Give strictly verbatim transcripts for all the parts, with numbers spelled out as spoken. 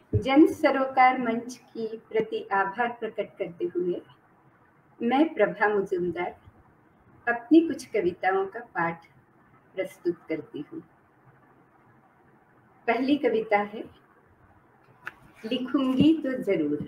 जन सरोकार मंच की प्रति आभार प्रकट करते हुए मैं प्रभा मुजुमदार अपनी कुछ कविताओं का पाठ प्रस्तुत करती हूँ। पहली कविता है लिखूंगी तो जरूर।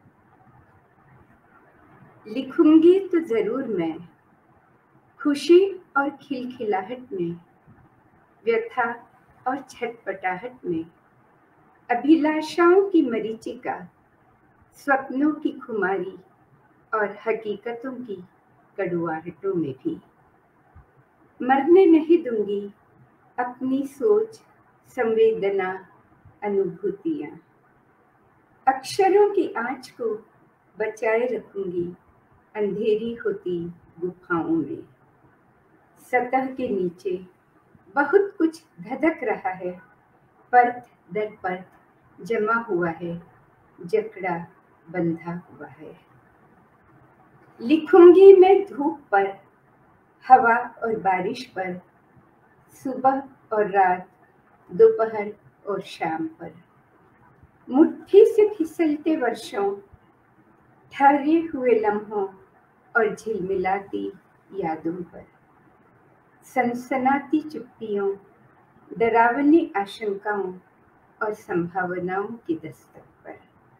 लिखूंगी तो जरूर मैं, खुशी और खिलखिलाहट में, व्यथा और छटपटाहट में, अभिलाषाओं की मरीचिका, स्वप्नों की खुमारी और हकीकतों की कड़ुआहटों में भी। मरने नहीं दूंगी अपनी सोच, संवेदना, अनुभूतियां। अक्षरों की आँच को बचाए रखूंगी अंधेरी होती गुफाओं में। सतह के नीचे बहुत कुछ धधक रहा है, परत दर परत जमा हुआ है, जकड़ा बंधा हुआ है। लिखूंगी मैं धूप पर, हवा और बारिश पर, सुबह और रात, दोपहर और शाम पर। मुट्ठी से फिसलते वर्षों, ठहरे हुए लम्हों और झिलमिलाती यादों पर। सनसनाती चुप्पियों, डरावनी आशंकाओं और संभावनाओं की दस्तक पर।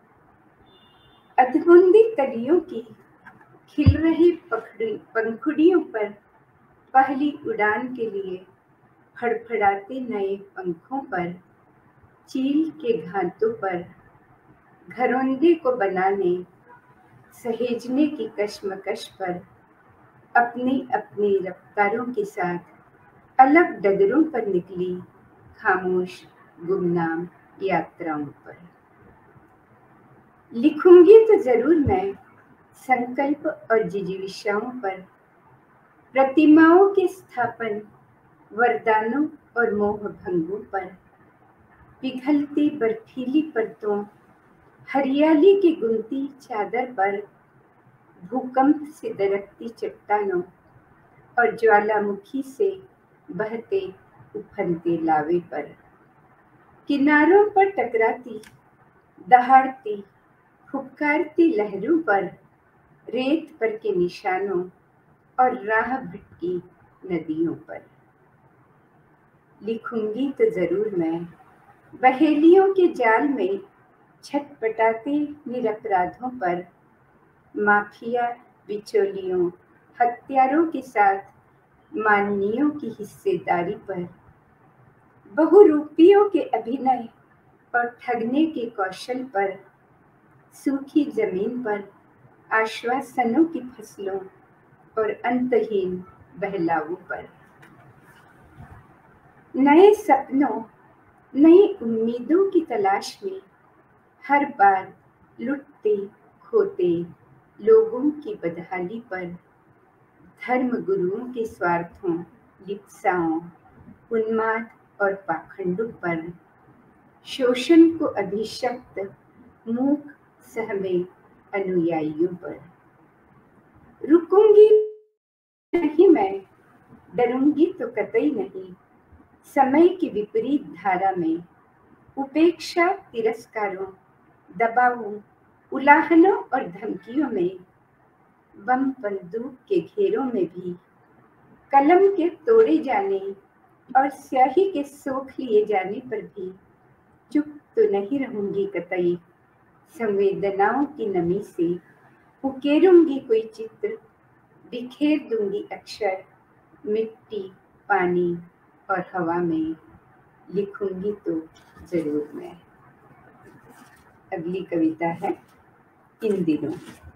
अधमुंदी कलियों की खिल रही पंखुड़ियों पर पहली उड़ान के लिए फड़फड़ाते नए पंखों पर, चील के घातों पर, घरौंदे को बनाने सहेजने की कश्मकश पर, अपनी अपनी रफ्तारों के साथ अलग डगरों पर निकली खामोश गुमनाम यात्राओं पर। लिखूंगी तो जरूर मैं संकल्प और जिजीविषाओं पर, प्रतिमाओं के स्थापन, वरदानों और मोह भंगों पर, पिघलती बर्फीली परतों, हरियाली की गुमती चादर पर, भूकंप से दरकती चट्टानों और ज्वालामुखी से बहते उफनते लावे पर। किनारों पर टकराती, दहाड़ती, फुफकारती लहरों पर, रेत पर के निशानों और राह भटकी नदियों पर। लिखूंगी तो जरूर मैं बहेलियों के जाल में छटपटाते निरपराधों पर, माफिया, बिचौलियों, हत्यारों के साथ माननीयों की हिस्सेदारी पर, बहुरूपियों के अभिनय और ठगने के कौशल पर, सूखी जमीन पर आश्वासनों की फसलों और अंतहीन बहलावों पर। नए सपनों, नई उम्मीदों की तलाश में हर बार लुटते खोते लोगों की बदहाली पर, धर्म गुरुओं के स्वार्थों, लिप्साओं, उन्माद और पाखंडों पर, शोषण को अभिशप्त मूक सहमे अनुयायियों पर। रुकूंगी नहीं मैं, डरूंगी तो कतई नहीं, समय की विपरीत धारा में, उपेक्षा, तिरस्कारों, दबावों, उलाहनों और धमकियों में, बम बंदूक के घेरों में भी, कलम के तोड़े जाने और स्याही के सोख लिए जाने पर भी चुप तो नहीं रहूंगी कतई। संवेदनाओं की नमी से उकेरूंगी कोई चित्र, बिखेर दूंगी अक्षर मिट्टी, पानी और हवा में। लिखूंगी तो जरूर मैं। अगली कविता है इन दिनों।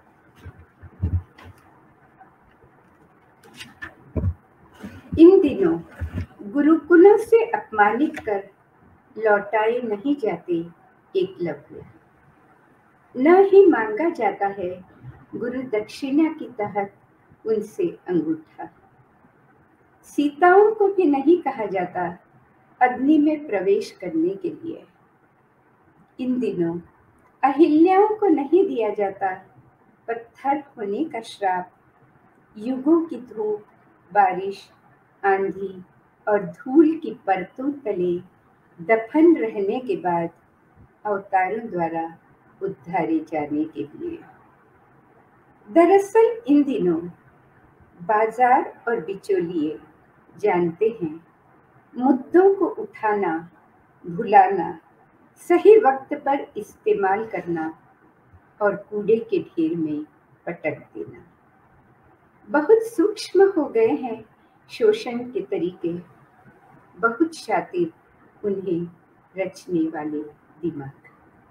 इन दिनों गुरुकुलों से अपमानित कर लौटाए नहीं जाते एकलव्य, न ही मांगा जाता है गुरु दक्षिणा की तहत उनसे अंगूठा। सीताओं को भी नहीं कहा जाता अग्नि में प्रवेश करने के लिए। इन दिनों अहिल्याओं को नहीं दिया जाता पत्थर होने का श्राप। युगों की धूप, बारिश, आंधी और धूल की परतों तले दफन रहने के बाद अवतारों द्वारा उद्धारे जाने के लिए। दरअसल इन दिनों बाजार और बिचौलिए जानते हैं, मुद्दों को उठाना, भुलाना, सही वक्त पर इस्तेमाल करना और कूड़े के ढेर में पटक देना। बहुत सूक्ष्म हो गए हैं शोषण के तरीके, बहुत शातिर उन्हें रचने वाले दिमाग।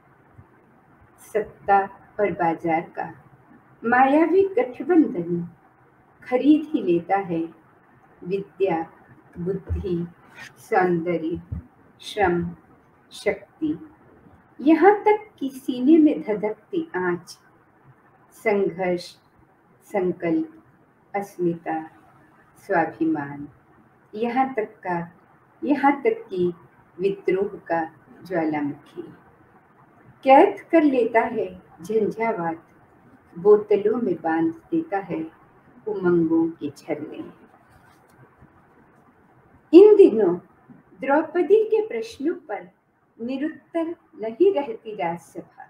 सत्ता और बाजार का मायावी गठबंधन खरीद ही लेता है विद्या, बुद्धि, सौंदर्य, श्रम, शक्ति, यहाँ तक कि सीने में धधकती आँच, संघर्ष, संकल्प, अस्मिता, स्वाभिमान, यहाँ तक का यहाँ तक कि विद्रोह का ज्वालामुखी कैद कर लेता है झंझावात, बोतलों में बांध देता है उमंगों के झरने। इन दिनों द्रौपदी के प्रश्नों पर निरुत्तर नहीं रहती राजसभा।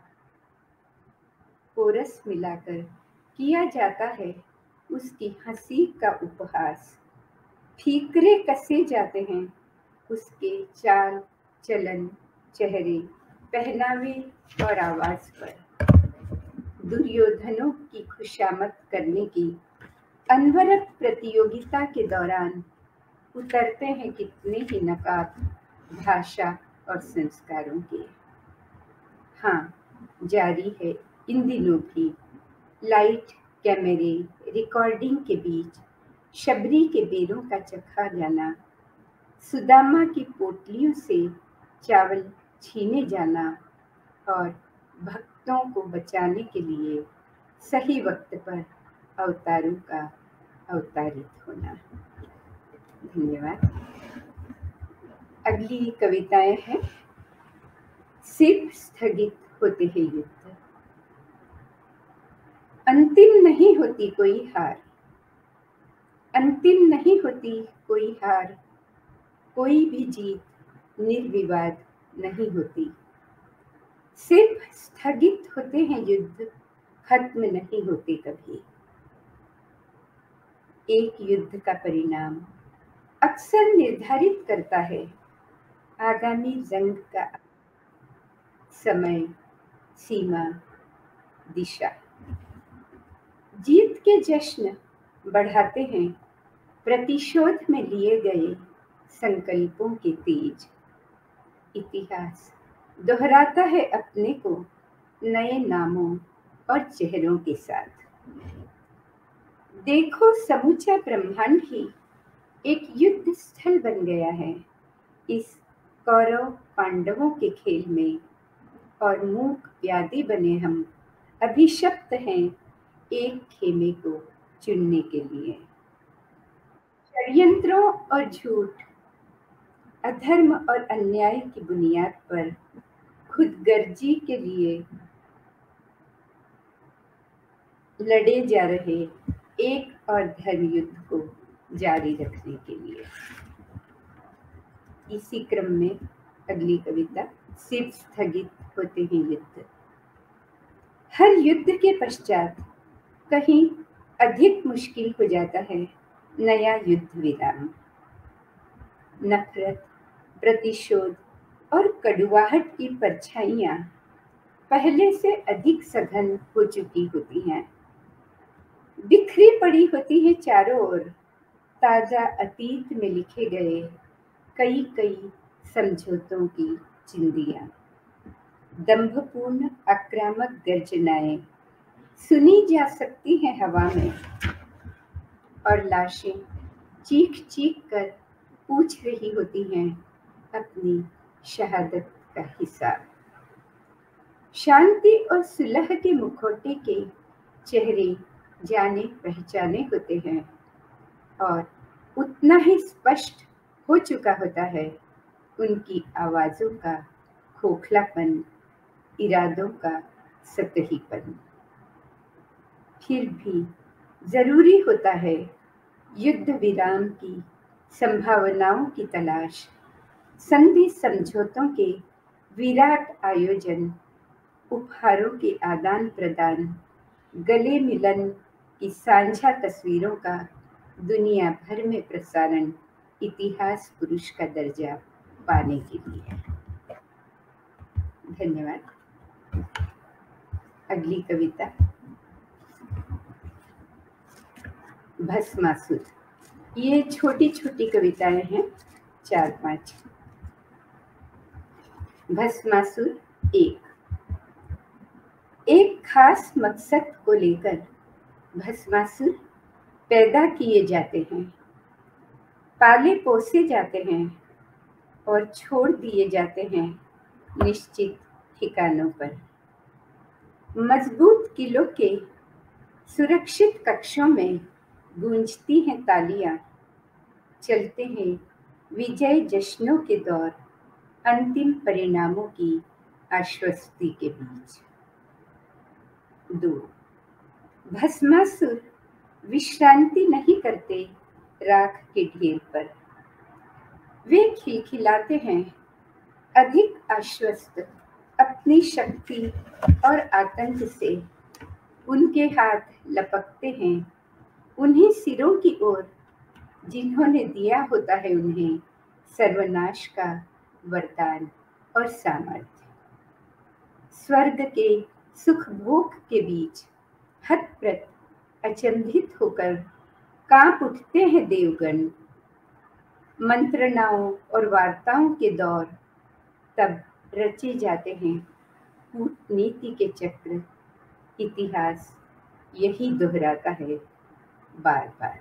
कोरस मिलाकर किया जाता है उसकी हंसी का उपहास, ठीकरे कसे जाते हैं उसके चाल, चलन, चेहरे, पहनावे और आवाज पर। दुर्योधनों की खुशामद करने की अनवरत प्रतियोगिता के दौरान उतरते हैं कितने ही नकाब भाषा और संस्कारों के। हाँ, जारी है इन दिनों भी लाइट, कैमरे, रिकॉर्डिंग के बीच शबरी के बेरों का चखा जाना, सुदामा की पोटलियों से चावल छीने जाना और भक्तों को बचाने के लिए सही वक्त पर अवतारों का अवतारित होना। धन्यवाद। अगली कविताएं हैं। सिर्फ स्थगित होते हैं युद्ध, अंतिम नहीं होती कोई हार, अंतिम नहीं होती कोई हार, कोई भी जीत निर्विवाद नहीं होती। सिर्फ स्थगित होते हैं युद्ध, खत्म नहीं होते कभी। एक युद्ध का परिणाम अक्सर निर्धारित करता है आगामी जंग का समय, सीमा, दिशा। जीत के जश्न बढ़ाते हैं प्रतिशोध में लिए गए संकल्पों के तेज। इतिहास दोहराता है अपने को नए नामों और चेहरों के साथ। देखो, समूचा ब्रह्मांड ही एक युद्ध स्थल बन गया है इस कौरव पांडवों के खेल में, और मूक व्याधि बने हम अभिशप्त हैं एक खेमे को चुनने के लिए। षड्यंत्रों और झूठ, अधर्म और अन्याय की बुनियाद पर खुदगर्जी के लिए लड़े जा रहे एक और धर्म युद्ध को जारी रखने के लिए। इसी क्रम में अगली कविता, सिर्फ स्थगित होते हैं युद्ध। हर युद्ध के पश्चात कहीं अधिक मुश्किल हो जाता है नया युद्ध विराम। नफरत, प्रतिशोध और कड़ुवाहट की परछाइयां पहले से अधिक सघन हो चुकी होती हैं। बिखरी पड़ी होती है चारों ओर ताजा अतीत में लिखे गए कई कई समझौतों की चिंदियां। दंभपूर्ण आक्रामक गर्जनाएं सुनी जा सकती हैं हवा में, और लाशें चीख चीख कर पूछ रही होती हैं अपनी शहादत का हिसाब। शांति और सुलह के मुखौटे के चेहरे जाने पहचाने होते हैं, और उतना ही स्पष्ट हो चुका होता है उनकी आवाजों का खोखलापन, इरादों का सतहीपन। फिर भी जरूरी होता है युद्ध विराम की संभावनाओं की तलाश, संधि समझौतों के विराट आयोजन, उपहारों के आदान प्रदान, गले मिलन की साझा तस्वीरों का दुनिया भर में प्रसारण इतिहास पुरुष का दर्जा पाने के लिए। धन्यवाद। अगली कविता भस्मासुर। ये छोटी छोटी कविताएं हैं, चार पांच। भस्मासुर एक। एक खास मकसद को लेकर भस्मासुर पैदा किए जाते हैं, पाले पोसे जाते हैं और छोड़ दिए जाते हैं निश्चित ठिकानों पर। मजबूत किलों के सुरक्षित कक्षों में गूंजती हैं तालियां, चलते हैं विजय जश्नों के दौर अंतिम परिणामों की आश्वस्ति के बीच। दो। भस्मासुर विश्रांति नहीं करते राख के ढेर पर, वे खिलखिलाते हैं अधिक आश्वस्त अपनी शक्ति और आतंक से। उनके हाथ लपकते हैं उन्हीं सिरों की ओर जिन्होंने दिया होता है उन्हें सर्वनाश का वरदान और सामर्थ्य। स्वर्ग के सुख भोग के बीच हतप्रत अचंभित होकर कांप उठते हैं देवगण। मंत्रणाओं और वार्ताओं के दौर तब रचे जाते हैं कूटनीति के चक्र। इतिहास यही दोहराता है बार बार।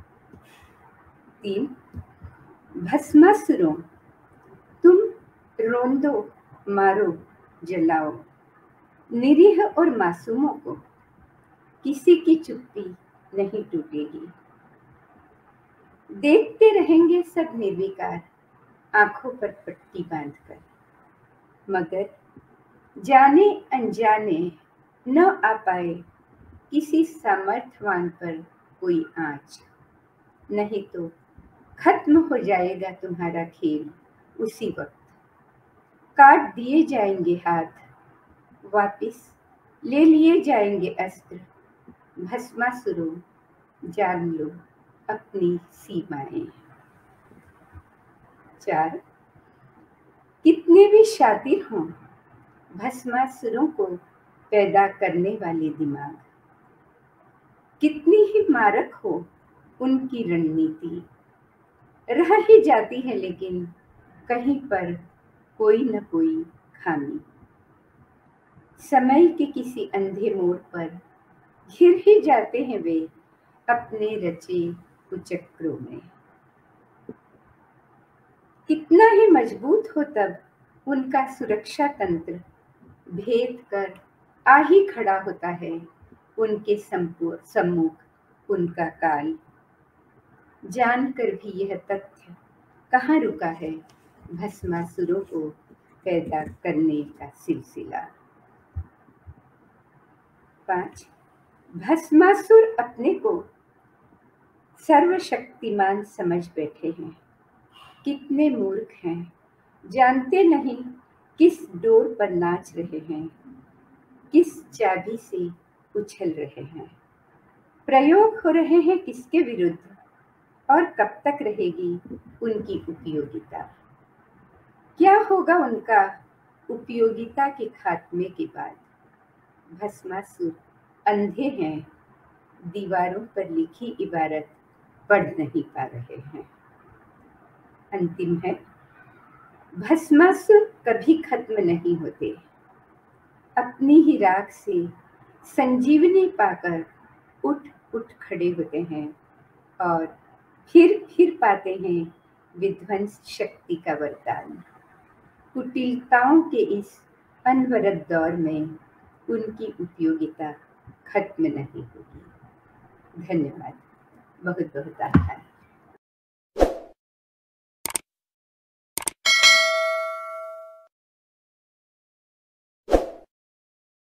तीन। भस्मासुरों, तुम रोंदो, मारो, जलाओ निरीह और मासूमों को, किसी की चुप्पी नहीं टूटेगी। देखते रहेंगे सब निर्विकार आंखों पर पट्टी बांधकर, मगर जाने अनजाने न आ पाए किसी सामर्थ्यवान पर कोई आंच। नहीं तो खत्म हो जाएगा तुम्हारा खेल उसी वक्त। काट दिए जाएंगे हाथ, वापिस ले लिए जाएंगे अस्त्र। भस्मासुरों, जान लो अपनी सीमाएं। चार। कितने भी शातिर हों भस्मासुरों को पैदा करने वाले दिमाग, कितनी ही मारक हो उनकी रणनीति, रह ही जाती है लेकिन कहीं पर कोई न कोई खामी। समय के किसी अंधे मोड़ पर घिर ही जाते हैं वे अपने रचे कुचक्रों में। कितना ही मजबूत हो तब उनका सुरक्षा तंत्र, भेद कर आ ही खड़ा होता है उनके सम्मुख उनका काल। जानकर भी यह तथ्य कहाँ रुका है भस्मासुरों को पैदा करने का सिलसिला। पांच। भस्मासुर अपने को सर्वशक्तिमान समझ बैठे हैं। कितने मूर्ख हैं, जानते नहीं किस डोर पर नाच रहे हैं, किस चाबी से उछल रहे हैं। प्रयोग हो रहे हैं किसके विरुद्ध और कब तक रहेगी उनकी उपयोगिता। क्या होगा उनका उपयोगिता के खात्मे के बाद। भस्मासुर अंधे हैं, दीवारों पर लिखी इबारत पढ़ नहीं पा रहे हैं। अंतिम है, भस्मासुर कभी खत्म नहीं होते। अपनी ही राख से संजीवनी पाकर उठ उठ खड़े होते हैं और फिर फिर पाते हैं विध्वंस शक्ति का वरदान। कुटिलताओं के इस अनवरत दौर में उनकी उपयोगिता खत्म नहीं होगी। धन्यवाद। बहुत बहुत आभार।